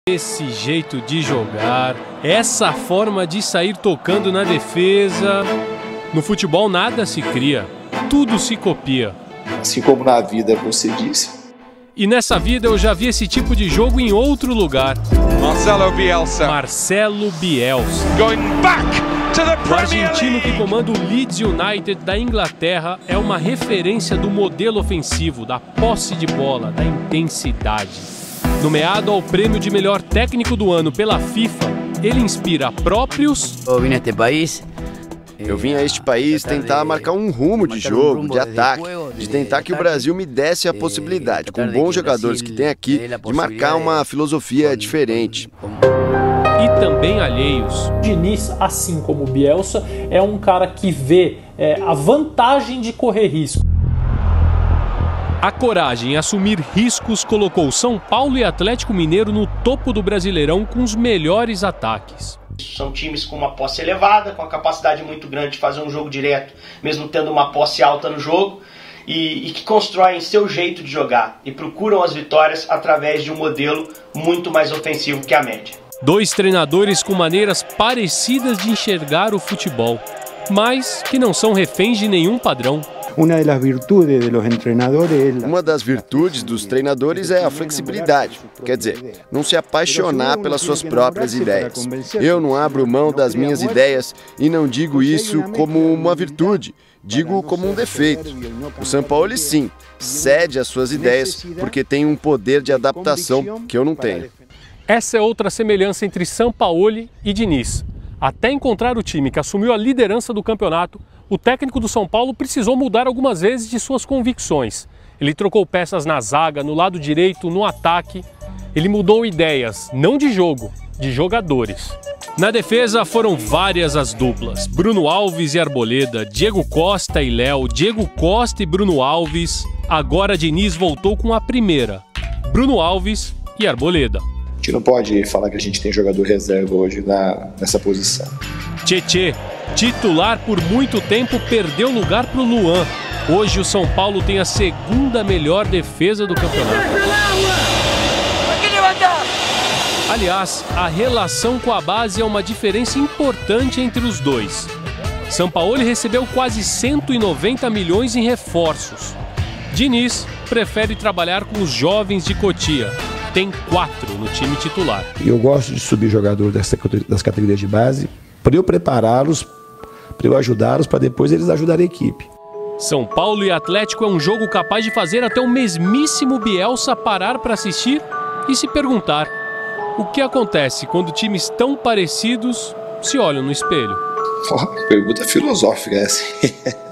Esse jeito de jogar, essa forma de sair tocando na defesa. No futebol nada se cria, tudo se copia. Assim como na vida você disse. E nessa vida eu já vi esse tipo de jogo em outro lugar. Marcelo Bielsa. Marcelo Bielsa. Going back to the O argentino Premier que comanda o Leeds United da Inglaterra é uma referência do modelo ofensivo, da posse de bola, da intensidade. Nomeado ao prêmio de melhor técnico do ano pela FIFA, ele inspira próprios Eu vim a este país tentar marcar um rumo de jogo, de ataque, de tentar que o Brasil me desse a possibilidade, com bons jogadores que tem aqui, de marcar uma filosofia diferente. e também alheios. Diniz, assim como o Bielsa, é um cara que vê a vantagem de correr risco. A coragem em assumir riscos colocou São Paulo e Atlético Mineiro no topo do Brasileirão com os melhores ataques. São times com uma posse elevada, com a capacidade muito grande de fazer um jogo direto, mesmo tendo uma posse alta no jogo, e que constroem seu jeito de jogar e procuram as vitórias através de um modelo muito mais ofensivo que a média. Dois treinadores com maneiras parecidas de enxergar o futebol, mas que não são reféns de nenhum padrão. Uma das virtudes dos treinadores é a flexibilidade, quer dizer, não se apaixonar pelas suas próprias ideias. Eu não abro mão das minhas ideias e não digo isso como uma virtude, digo como um defeito. O Sampaoli, sim, cede às suas ideias porque tem um poder de adaptação que eu não tenho. Essa é outra semelhança entre Sampaoli e Diniz. Até encontrar o time que assumiu a liderança do campeonato, o técnico do São Paulo precisou mudar algumas vezes de suas convicções. Ele trocou peças na zaga, no lado direito, no ataque. Ele mudou ideias, não de jogo, de jogadores. Na defesa foram várias as duplas. Bruno Alves e Arboleda, Diego Costa e Léo, Diego Costa e Bruno Alves. Agora Diniz voltou com a primeira, Bruno Alves e Arboleda. A gente não pode falar que a gente tem jogador reserva hoje nessa posição. Tietê, titular por muito tempo, perdeu lugar para o Luan. Hoje o São Paulo tem a segunda melhor defesa do campeonato. Aliás, a relação com a base é uma diferença importante entre os dois. Sampaoli recebeu quase 190 milhões em reforços. Diniz prefere trabalhar com os jovens de Cotia. Tem 4 no time titular. Eu gosto de subir jogadores das categorias de base para eu prepará-los, para eu ajudá-los, para depois eles ajudarem a equipe. São Paulo e Atlético é um jogo capaz de fazer até o mesmíssimo Bielsa parar para assistir e se perguntar: o que acontece quando times tão parecidos se olham no espelho? Pergunta filosófica essa.